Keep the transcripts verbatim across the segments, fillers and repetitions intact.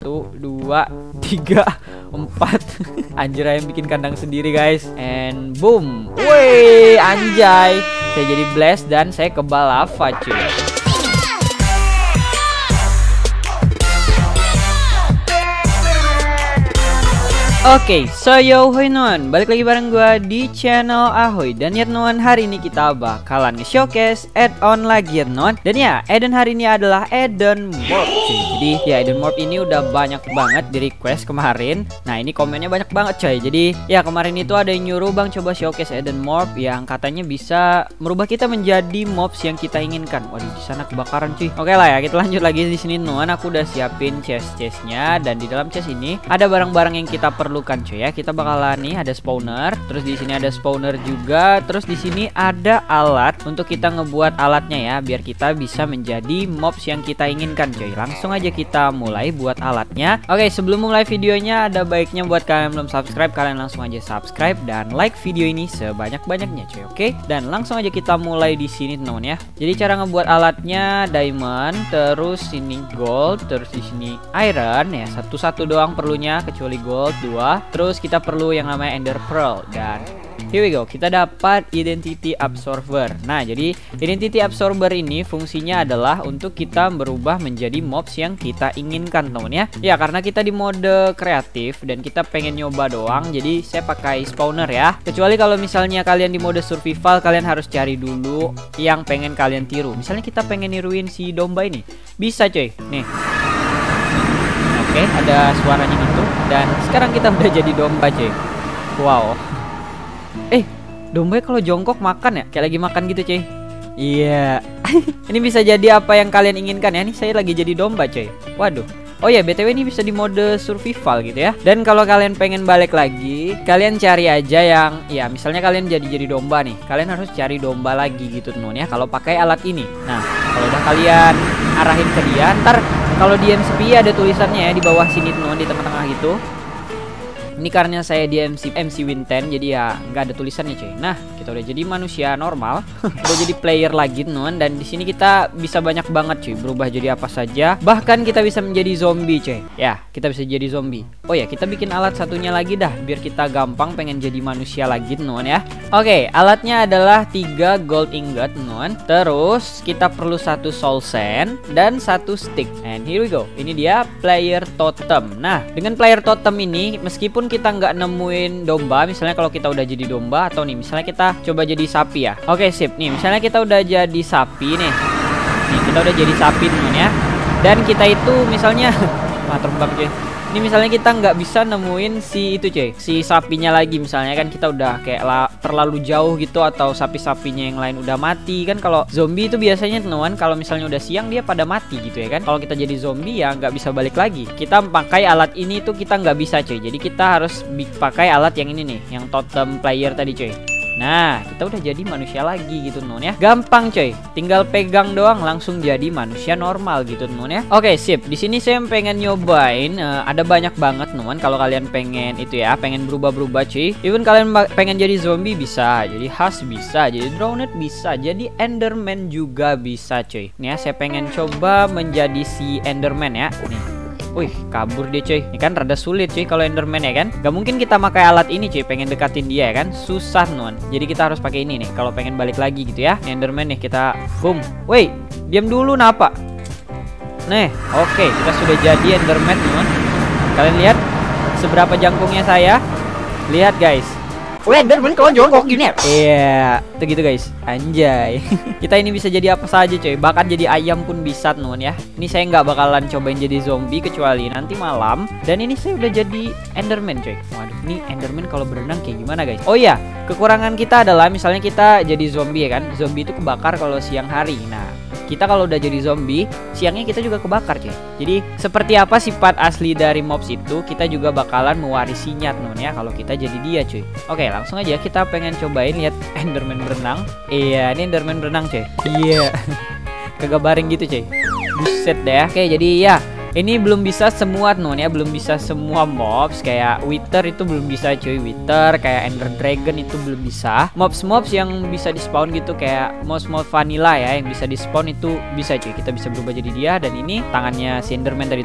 Satu, dua, tiga, empat. Anjir, yang bikin kandang sendiri guys. And boom. Woi, anjay. Saya jadi blast dan saya kebal lava cuy. Oke, okay, so yo hoi nuan, balik lagi bareng gua di channel Ahoy. Dan ya nuan, hari ini kita bakalan nge-showcase add-on lagi ya nuan. Dan ya, add-on hari ini adalah add-on morph cuy. Jadi ya add-on morph ini udah banyak banget di request kemarin. Nah ini komennya banyak banget coy. Jadi ya kemarin itu ada yang nyuruh bang coba showcase add-on morph yang katanya bisa merubah kita menjadi mobs yang kita inginkan. Waduh, di sana kebakaran cuy. Oke okay lah ya, kita lanjut lagi di sini nuan. Aku udah siapin chest-chestnya dan di dalam chest ini ada barang-barang yang kita perlu kan cuy ya. Kita bakalan nih ada spawner, terus di sini ada spawner juga, terus di sini ada alat untuk kita ngebuat alatnya ya, biar kita bisa menjadi mobs yang kita inginkan cuy. Langsung aja kita mulai buat alatnya. Oke, sebelum mulai videonya ada baiknya buat kalian yang belum subscribe, kalian langsung aja subscribe dan like video ini sebanyak-banyaknya cuy. Oke, dan langsung aja kita mulai di sini teman ya. Jadi cara ngebuat alatnya diamond, terus sini gold, terus di sini iron ya. Satu-satu doang perlunya kecuali gold dua. Terus kita perlu yang namanya ender pearl dan here we go, kita dapat identity absorber. Nah jadi identity absorber ini fungsinya adalah untuk kita berubah menjadi mobs yang kita inginkan teman ya. Ya karena kita di mode kreatif dan kita pengen nyoba doang, jadi saya pakai spawner ya. Kecuali kalau misalnya kalian di mode survival, kalian harus cari dulu yang pengen kalian tiru. Misalnya kita pengen niruin si domba ini, bisa coy nih. Oke, okay, ada suaranya gitu. Dan sekarang kita udah jadi domba cuy. Wow. Eh, domba kalau jongkok makan ya, kayak lagi makan gitu cuy. Iya. Yeah. Ini bisa jadi apa yang kalian inginkan ya. Ini saya lagi jadi domba cuy. Waduh. Oh ya, B T W ini bisa di mode survival gitu ya. Dan kalau kalian pengen balik lagi, kalian cari aja yang ya misalnya kalian jadi jadi domba nih. Kalian harus cari domba lagi gitu teman ya, kalau pakai alat ini. Nah, kalau udah kalian arahin ke dia, ntar kalau di M C P ada tulisannya ya di bawah sini teman, di tengah-tengah gitu. Ini karena saya di M C M C Win ten, jadi ya nggak ada tulisannya cuy. Nah kita udah jadi manusia normal, udah jadi player lagi teman. Dan di sini kita bisa banyak banget cuy, berubah jadi apa saja. Bahkan kita bisa menjadi zombie cuy. Ya kita bisa jadi zombie. Oh ya, kita bikin alat satunya lagi dah, biar kita gampang pengen jadi manusia lagi teman ya. Oke, alatnya adalah tiga gold ingot teman. Terus kita perlu satu soul sand dan satu stick. And here we go. Ini dia player totem. Nah dengan player totem ini, meskipun kita nggak nemuin domba, misalnya kalau kita udah jadi domba, atau nih misalnya kita coba jadi sapi ya. Oke sip, nih misalnya kita udah jadi sapi nih. Nih kita udah jadi sapi teman ya. Dan kita itu misalnya wah terbang cuy. Ini misalnya kita nggak bisa nemuin si itu cuy, si sapinya lagi misalnya kan, kita udah kayak la, terlalu jauh gitu, atau sapi-sapinya yang lain udah mati kan. Kalau zombie itu biasanya teman, kalau misalnya udah siang dia pada mati gitu ya kan. Kalau kita jadi zombie ya nggak bisa balik lagi. Kita pakai alat ini tuh kita nggak bisa cuy, jadi kita harus pakai alat yang ini nih, yang totem player tadi cuy. Nah, kita udah jadi manusia lagi gitu teman ya. Gampang coy, tinggal pegang doang langsung jadi manusia normal gitu teman ya. Oke, sip. Di sini saya pengen nyobain uh, ada banyak banget teman. Kalau kalian pengen itu ya, pengen berubah-berubah cuy. Even kalian pengen jadi zombie bisa, jadi husk bisa, jadi drowned bisa, jadi enderman juga bisa cuy. Nih ya, saya pengen coba menjadi si enderman ya. Nih. Wih, kabur dia cuy. Ini kan rada sulit cuy kalau enderman ya kan. Gak mungkin kita pakai alat ini cuy, pengen dekatin dia ya kan. Susah non. Jadi kita harus pakai ini nih kalau pengen balik lagi gitu ya. Enderman nih kita boom. Woi, diam dulu napa? Nih, oke, okay, kita sudah jadi enderman non. Kalian lihat seberapa jangkungnya saya? Lihat guys. Weh, enderman kalau jongkok gini ya? Iya, itu gitu guys. Anjay. Kita ini bisa jadi apa saja coy. Bahkan jadi ayam pun bisa teman ya. Ini saya nggak bakalan cobain jadi zombie kecuali nanti malam. Dan ini saya udah jadi enderman coy. Waduh, ini enderman kalau berenang kayak gimana guys? Oh iya, kekurangan kita adalah misalnya kita jadi zombie ya kan. Zombie itu kebakar kalau siang hari. Nah kita kalau udah jadi zombie, siangnya kita juga kebakar cuy. Jadi seperti apa sifat asli dari mobs itu, kita juga bakalan mewarisinya teman ya, kalau kita jadi dia cuy. Oke, langsung aja kita pengen cobain lihat enderman berenang. Iya, ini enderman berenang cuy. Iya. Kagak baring gitu cuy. Buset deh. Oke, jadi ya ini belum bisa semua teman ya, belum bisa semua mobs. Kayak wither itu belum bisa cuy, wither kayak ender dragon itu belum bisa. Mobs-mobs yang bisa di spawn gitu kayak mobs-mobs vanilla ya, yang bisa di spawn itu bisa cuy. Kita bisa berubah jadi dia. Dan ini tangannya si enderman tadi tuh.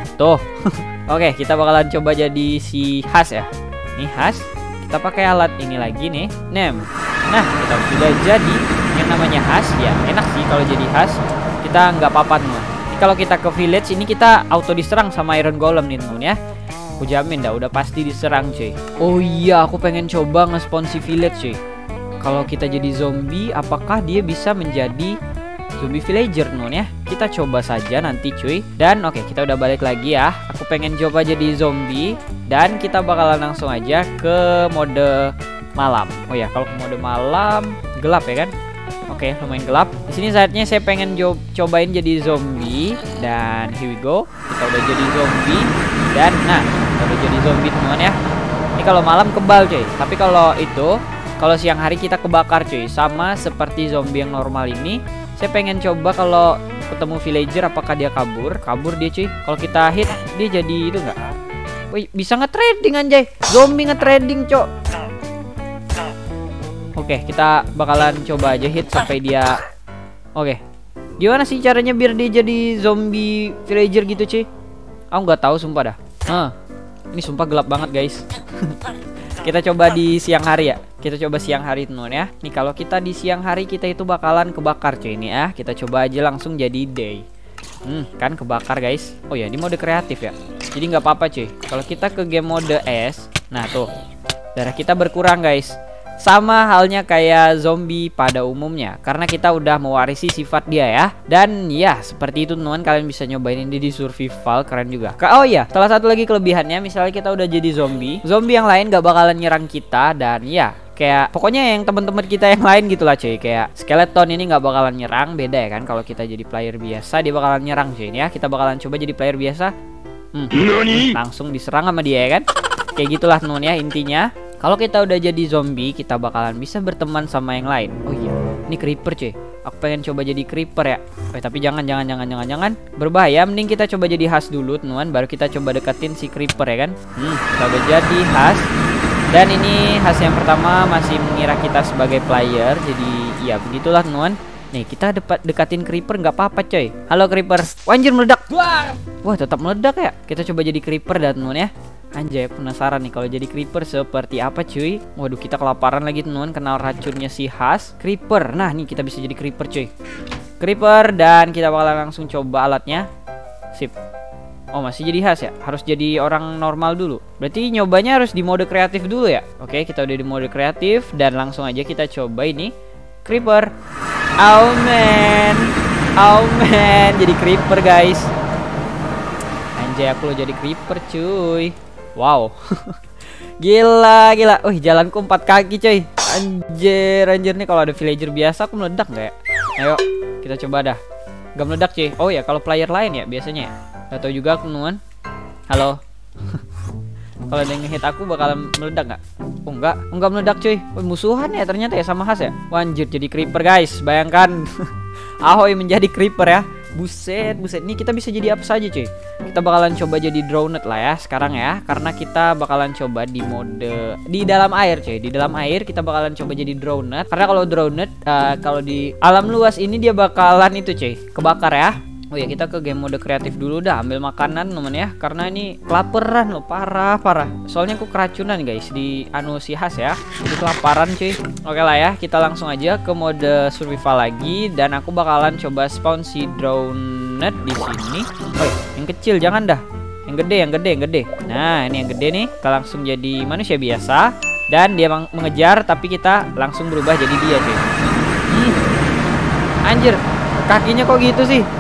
Tuh. Oke, kita bakalan coba jadi si Has ya. Nih Has. Kita pakai alat ini lagi nih. Nem. Nah, kita sudah jadi yang namanya Has ya. Enak sih kalau jadi Has. Kita nggak apa-apa teman. Kalau kita ke village ini kita auto diserang sama Iron Golem nih teman ya. Aku jamin dah udah pasti diserang cuy. Oh iya, aku pengen coba nge-spawn si village cuy. Kalau kita jadi zombie, apakah dia bisa menjadi zombie villager nun ya? Kita coba saja nanti cuy. Dan oke, kita udah balik lagi ya. Aku pengen coba jadi zombie dan kita bakalan langsung aja ke mode malam. Oh ya, kalau ke mode malam gelap ya kan? Oke, lumayan gelap. Di sini saatnya saya pengen jo cobain jadi zombie dan here we go. Kita udah jadi zombie dan nah, kita udah jadi zombie teman ya. Ini kalau malam kebal cuy. Tapi kalau itu kalau siang hari kita kebakar cuy. Sama seperti zombie yang normal ini. Saya pengen coba kalau ketemu villager apakah dia kabur. Kabur dia cuy. Kalau kita hit dia jadi itu enggak? Wih, bisa nge-trading anjay. Zombie nge-trading cok. Oke, kita bakalan coba aja hit sampai dia. Oke. Gimana sih caranya biar dia jadi zombie villager gitu cuy? Aku nggak tahu sumpah dah. Huh. Ini sumpah gelap banget guys. Kita coba di siang hari ya. Kita coba siang hari teman ya. Nih kalau kita di siang hari kita itu bakalan kebakar cuy ini ya. Kita coba aja langsung jadi day. Hmm, kan kebakar guys. Oh ya, ini mode kreatif ya. Jadi nggak apa-apa cuy. Kalau kita ke game mode S, nah tuh darah kita berkurang guys. Sama halnya kayak zombie pada umumnya, karena kita udah mewarisi sifat dia ya. Dan ya seperti itu teman, kalian bisa nyobain ini di survival, keren juga. Oh iya, salah satu lagi kelebihannya, misalnya kita udah jadi zombie, zombie yang lain gak bakalan nyerang kita. Dan ya kayak pokoknya yang teman-teman kita yang lain gitulah cuy. Kayak skeleton ini nggak bakalan nyerang, beda ya kan. Kalau kita jadi player biasa dia bakalan nyerang cuy ini ya. Kita bakalan coba jadi player biasa, hmm, langsung diserang sama dia ya kan. Kayak gitulah teman ya intinya. Kalau kita udah jadi zombie, kita bakalan bisa berteman sama yang lain. Oh iya, ini creeper cuy. Aku pengen coba jadi creeper ya. Eh tapi jangan, jangan, jangan, jangan, jangan. Berbahaya, mending kita coba jadi Has dulu teman. Baru kita coba deketin si creeper ya kan. Hmm, kita udah jadi Has. Dan ini Has yang pertama masih mengira kita sebagai player. Jadi ya begitulah teman. Nih kita dekat dekatin creeper nggak apa-apa coy. Halo creeper. Wah, anjir meledak. Wah tetap meledak ya. Kita coba jadi creeper dah teman ya. Anjay, penasaran nih kalau jadi creeper seperti apa cuy. Waduh, kita kelaparan lagi teman. Kenal racunnya si Has. Creeper. Nah nih kita bisa jadi creeper cuy. Creeper. Dan kita bakal langsung coba alatnya. Sip. Oh masih jadi Has ya. Harus jadi orang normal dulu. Berarti nyobanya harus di mode kreatif dulu ya. Oke, kita udah di mode kreatif. Dan langsung aja kita coba ini creeper. Oh man. Oh man. Jadi creeper guys. Anjay, aku lo jadi creeper cuy. Wow. Gila, gila. Wih, jalanku empat kaki coy. Anjir, anjir nih kalau ada villager biasa aku meledak nggak ya? Ayo, kita coba dah. Gak meledak cuy. Oh ya, kalau player lain ya biasanya ya. Gak tau juga aku nuan. Halo. Kalau ada yang ngehit aku bakalan meledak nggak? Oh enggak, enggak meledak cuy. Wih, musuhan ya ternyata ya sama Has ya. Wah, anjir jadi creeper guys. Bayangkan. Ahoy menjadi creeper ya. Buset, buset. Ini kita bisa jadi apa saja cuy. Kita bakalan coba jadi drowned lah ya sekarang ya. Karena kita bakalan coba di mode di dalam air cuy. Di dalam air kita bakalan coba jadi drowned. Karena kalau drowned uh, kalau di alam luas ini dia bakalan itu cuy, kebakar ya. Oh ya, kita ke game mode kreatif dulu dah. Ambil makanan temen ya. Karena ini kelaparan loh, parah parah. Soalnya aku keracunan guys di anu si Has ya. Jadi kelaparan cuy. Oke lah ya, kita langsung aja ke mode survival lagi. Dan aku bakalan coba spawn si drowned di sini. Oh yang kecil jangan dah. Yang gede, yang gede, yang gede. Nah ini yang gede nih. Kita langsung jadi manusia biasa. Dan dia mengejar, tapi kita langsung berubah jadi dia cuy. Hmm. Anjir, kakinya kok gitu sih?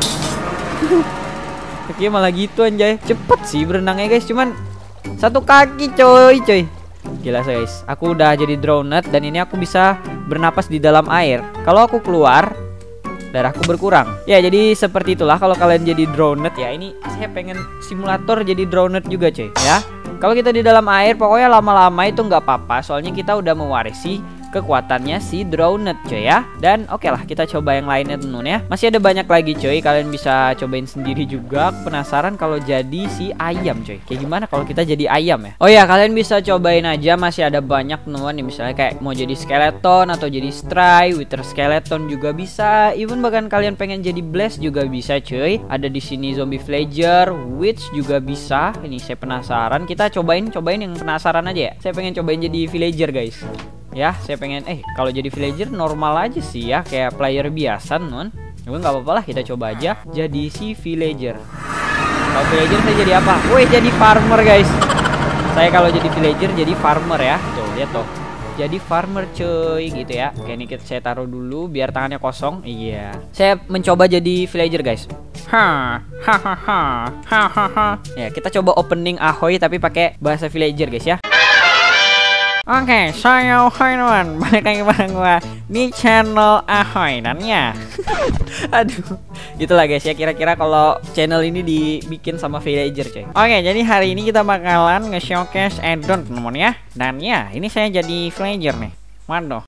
Kakinya malah gitu anjay. Cepet sih berenangnya guys. Cuman satu kaki coy coy. Gila guys. Aku udah jadi drowned. Dan ini aku bisa bernapas di dalam air. Kalau aku keluar, darahku berkurang. Ya jadi seperti itulah kalau kalian jadi drowned ya. Ini saya pengen simulator jadi drowned juga coy ya. Kalau kita di dalam air pokoknya lama-lama itu nggak apa-apa. Soalnya kita udah mewarisi kekuatannya si Drowned coy ya. Dan oke okay lah, kita coba yang lainnya temen ya. Masih ada banyak lagi coy, kalian bisa cobain sendiri juga. Aku penasaran kalau jadi si ayam coy, kayak gimana kalau kita jadi ayam ya. Oh ya, kalian bisa cobain aja, masih ada banyak teman nih. Misalnya kayak mau jadi skeleton atau jadi stray, wither skeleton juga bisa. Even bahkan kalian pengen jadi blast juga bisa coy. Ada di sini zombie villager, witch juga bisa. Ini saya penasaran, kita cobain cobain yang penasaran aja ya. Saya pengen cobain jadi villager guys. Ya, saya pengen eh kalau jadi villager normal aja sih ya, kayak player biasa non. Tapi nggak apa-apa lah, kita coba aja jadi si villager. Kalau villager saya jadi apa? Woi, jadi farmer guys. Saya kalau jadi villager jadi farmer ya. Tuh, lihat tuh. Jadi farmer cuy gitu ya. Oke, ini kita saya taruh dulu biar tangannya kosong. Iya. Saya mencoba jadi villager guys. Ha, ha ha ha, ha ha ha. Ya, kita coba opening Ahoy tapi pakai bahasa villager guys ya. Oke, okay, saya Ahoy teman, balik lagi bareng gua di channel Ahoy dan ya. Aduh, itulah guys ya, kira-kira kalau channel ini dibikin sama villager coy. Oke, okay, jadi hari ini kita bakalan nge-showcase add-on teman ya. Dan ya, ini saya jadi villager nih. Waduh.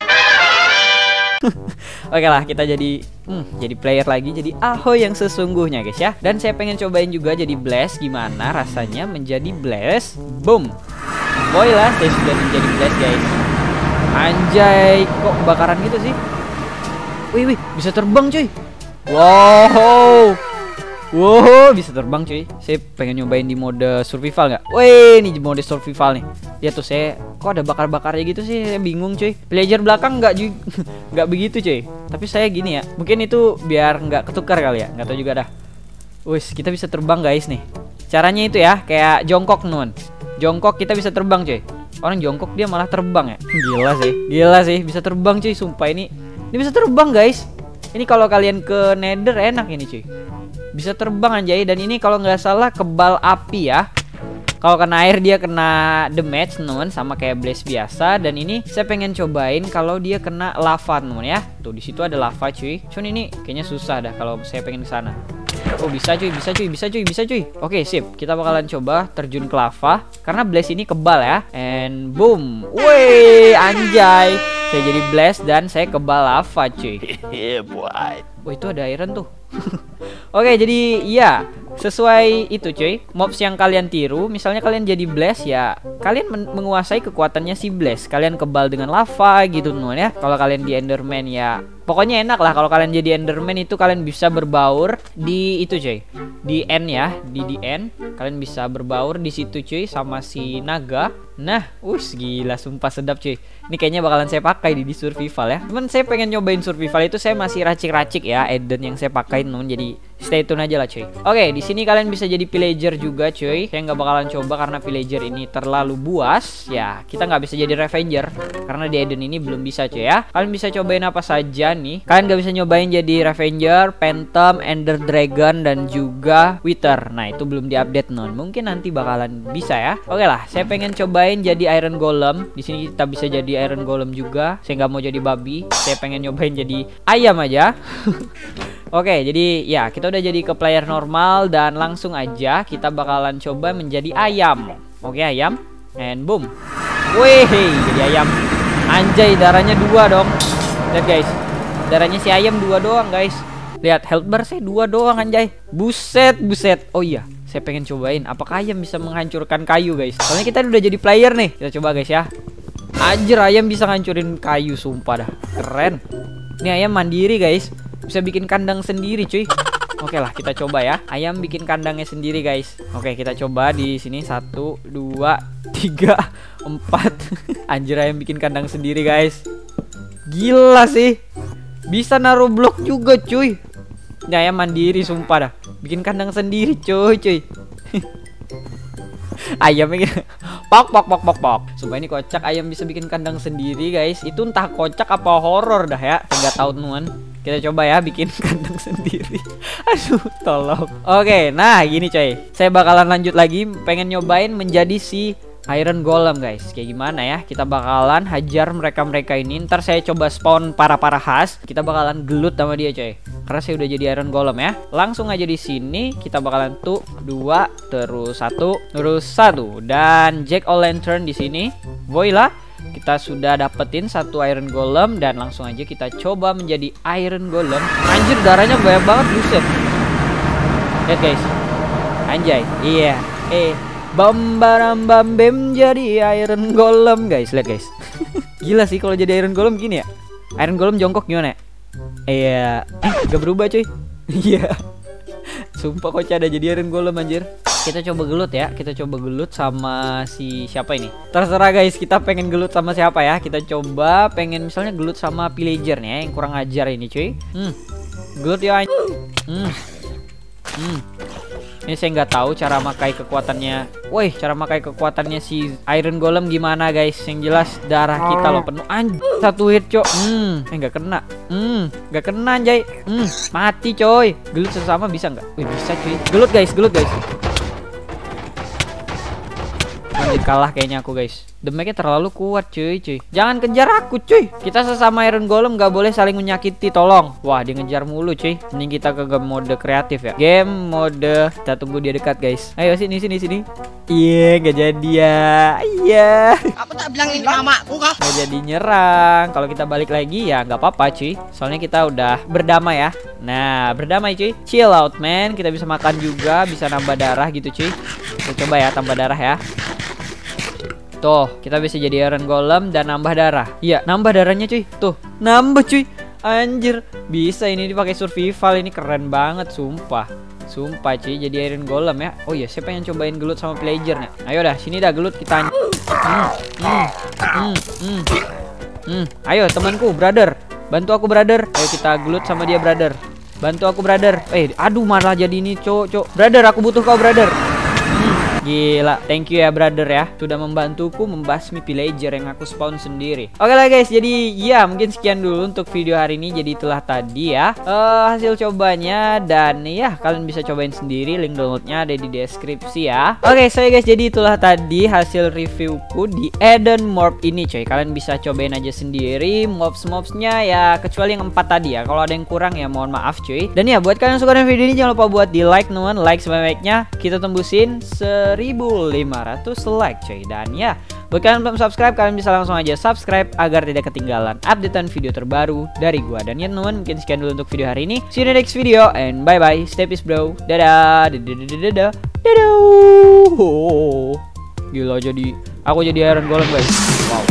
Oke lah, kita jadi hmm, jadi player lagi, jadi Ahoy yang sesungguhnya guys ya. Dan saya pengen cobain juga jadi blast, gimana rasanya menjadi blast. Boom. Boy lah, saya sudah menjadi blast guys. Anjay, kok kebakaran gitu sih? Wih wih, bisa terbang cuy. Wow. Wow, bisa terbang cuy. Saya pengen nyobain di mode survival nggak? Wih, ini mode survival nih. Lihat tuh, saya kok ada bakar-bakarnya gitu sih, saya bingung cuy. Villager belakang nggak juga nggak begitu cuy. Tapi saya gini ya, mungkin itu biar nggak ketukar kali ya, nggak tahu juga dah. Wih, kita bisa terbang guys nih. Caranya itu ya, kayak jongkok nun. Jongkok kita bisa terbang cuy. Orang jongkok dia malah terbang ya. Gila sih, gila sih, bisa terbang cuy. Sumpah ini, ini bisa terbang guys. Ini kalau kalian ke Nether enak ini cuy. Bisa terbang anjay. Dan ini kalau nggak salah kebal api ya. Kalau kena air dia kena damage teman, sama kayak blaze biasa. Dan ini saya pengen cobain kalau dia kena lava teman ya. Tuh di situ ada lava cuy. Cuman ini kayaknya susah dah kalau saya pengen ke sana. Oh bisa cuy, bisa cuy, bisa cuy, bisa cuy. Oke sip, kita bakalan coba terjun ke lava karena blaze ini kebal ya. And boom. Woi anjay, saya jadi blaze dan saya kebal lava cuy. Yeah boy. Oh itu ada iron tuh. Oke, jadi iya, sesuai itu cuy. Mobs yang kalian tiru, misalnya kalian jadi blast ya, kalian menguasai kekuatannya si blast. Kalian kebal dengan lava gitu teman ya. Kalau kalian di enderman ya, pokoknya enak lah. Kalau kalian jadi enderman itu kalian bisa berbaur di itu cuy, di end ya, di di end kalian bisa berbaur di situ cuy sama si naga. Nah, us gila sumpah sedap cuy. Ini kayaknya bakalan saya pakai di, di survival ya. Cuman saya pengen nyobain survival itu saya masih racik-racik ya add-on yang saya pakai nun. Jadi stay tune aja lah cuy. Oke, di sini kalian bisa jadi villager juga cuy. Saya nggak bakalan coba karena villager ini terlalu buas. Ya, kita nggak bisa jadi revenger karena di add-on ini belum bisa cuy ya. Kalian bisa cobain apa saja nih. Kalian nggak bisa nyobain jadi revenger, phantom, ender dragon dan juga wither. Nah, itu belum diupdate nun. Mungkin nanti bakalan bisa ya. Oke lah, saya pengen cobain jadi iron golem. Di sini kita bisa jadi iron golem juga. Saya nggak mau jadi babi. Saya pengen nyobain jadi ayam aja. Oke, jadi ya kita udah jadi ke player normal dan langsung aja kita bakalan coba menjadi ayam. Oke, ayam. And boom. Wih, jadi ayam. Anjay, darahnya dua dong. Lihat guys, darahnya si ayam dua doang guys. Lihat, health bar saya dua doang anjay. Buset, buset. Oh iya, saya pengen cobain apakah ayam bisa menghancurkan kayu guys. Soalnya kita udah jadi player nih. Kita coba guys ya. Anjir, ayam bisa ngancurin kayu, sumpah dah. Keren. Ini ayam mandiri guys. Bisa bikin kandang sendiri cuy. Oke lah, kita coba ya. Ayam bikin kandangnya sendiri guys. Oke, kita coba di sini satu, dua, tiga, empat. Anjir, ayam bikin kandang sendiri guys. Gila sih. Bisa naruh blok juga cuy. Ini ayam mandiri sumpah dah. Bikin kandang sendiri cuy cuy. Ayamnya gitu. Pok pok pok pok pok. Sumpah ini kocak, ayam bisa bikin kandang sendiri guys. Itu entah kocak apa horor dah ya. Enggak tahu nuan. Kita coba ya bikin kandang sendiri. Aduh, tolong. Oke, nah gini coy. Saya bakalan lanjut lagi pengen nyobain menjadi si Iron Golem guys. Kayak gimana ya? Kita bakalan hajar mereka-mereka ini. Ntar saya coba spawn para-para khas. Kita bakalan gelut sama dia coy. Karena saya udah jadi Iron Golem ya. Langsung aja di sini kita bakalan tuh dua, terus satu, terus satu. Dan Jack O' Lantern di sini. Voila. kita sudah dapetin satu iron golem dan langsung aja kita coba menjadi iron golem. Anjir, darahnya banyak banget, buset. Lihat guys. Anjay. Iya. Eh, bam baram bam bem jadi iron golem guys. Lihat guys. Gila sih kalau jadi iron golem gini ya. Iron golem jongkok gimana ya? Iya. Eh, gak berubah cuy. Iya. Sumpah kocak ada jadi iron golem anjir. Kita coba gelut ya. Kita coba gelut sama si siapa ini? Terserah guys, kita pengen gelut sama siapa ya. Kita coba pengen misalnya gelut sama pillager nih ya, yang kurang ajar ini cuy. Hmm. Gelut ya. Hmm. Hmm. Ini saya nggak tahu cara makai kekuatannya. Woi, cara makai kekuatannya si iron golem gimana guys? Yang jelas darah kita loh penuh. Anjir, satu hit cok. Hmm, eh nggak kena. Hmm, nggak kena anjay. Hmm, mati coy. Gelut sesama bisa nggak? Wih, bisa cuy. Gelut guys, gelut guys. Lanjut kalah kayaknya aku guys. Damage-nya terlalu kuat cuy cuy. Jangan kejar aku cuy. Kita sesama iron golem gak boleh saling menyakiti, tolong. Wah, dia ngejar mulu cuy. Mending kita ke game mode kreatif ya. Game mode, kita tunggu dia dekat guys. Ayo sini sini sini. Iya, gak jadi ya. Iya. Aku tak bilang ini mamaku kah? Gak jadi nyerang. Kalau kita balik lagi ya nggak apa-apa cuy. Soalnya kita udah berdamai ya. Nah, berdamai cuy. Chill out man. Kita bisa makan juga, bisa nambah darah gitu cuy. Kita coba ya tambah darah ya. Tuh, kita bisa jadi iron golem dan nambah darah. Iya, nambah darahnya cuy. Tuh, nambah cuy. Anjir, bisa ini dipakai survival. Ini keren banget, sumpah. Sumpah cuy, jadi iron golem ya. Oh iya, saya pengen cobain gelut sama pillager nih. Ayo dah, sini dah gelut kita. Hmm, hmm, hmm, hmm. Hmm, ayo temanku, brother. Bantu aku, brother. Ayo kita gelut sama dia, brother. Bantu aku, brother. Eh, aduh malah jadi ini, cok, cok. Brother, aku butuh kau, brother. Gila, thank you ya brother ya, sudah membantuku membasmi pillager yang aku spawn sendiri. Oke lah guys, jadi ya mungkin sekian dulu untuk video hari ini. Jadi itulah tadi ya uh, hasil cobanya. Dan ya kalian bisa cobain sendiri, link downloadnya ada di deskripsi ya. Oke so ya guys, jadi itulah tadi hasil reviewku di Eden Morph ini coy. Kalian bisa cobain aja sendiri mobs-mobsnya ya, kecuali yang empat tadi ya. Kalau ada yang kurang ya mohon maaf cuy. Dan ya buat kalian yang suka dengan video ini jangan lupa buat di like nuan, like sebanyak-banyaknya. Kita tembusin seribu lima ratus like coy. Dan ya buat kalian belum subscribe, kalian bisa langsung aja subscribe agar tidak ketinggalan updatean video terbaru dari gua dan Nuan. Mungkin sekian dulu untuk video hari ini. See you in the next video and bye bye. Stay peace bro. Dadah. Dadah. Dadah. Gila, jadi aku jadi iron golem guys. Wow.